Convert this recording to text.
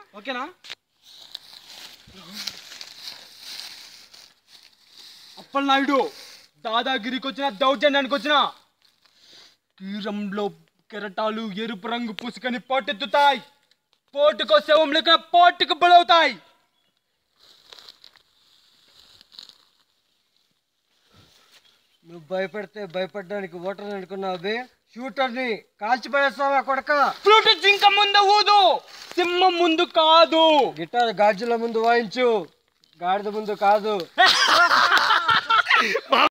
ఓకేనా? అప్పలనాయుడు దాదాగిరికి వచ్చిన దౌర్జన్యానికి వచ్చిన తీరంలో కెరటాలు ఎరుపు రంగు పుసుకని పోటెత్తుతాయి. పోటుకో శవం లేక పోటుకు బలవుతాయి. నువ్వు భయపడితే భయపడడానికి ఓటర్ అనుకున్నావు. షూటర్ని కాల్చిపడేస్తావా కొడక? ఫ్లూట్ జింక ముందు ఊదు, సింహం ముందు కాదు. గిటార్ గాజుల ముందు వాయించు, గాడిద ముందు కాదు.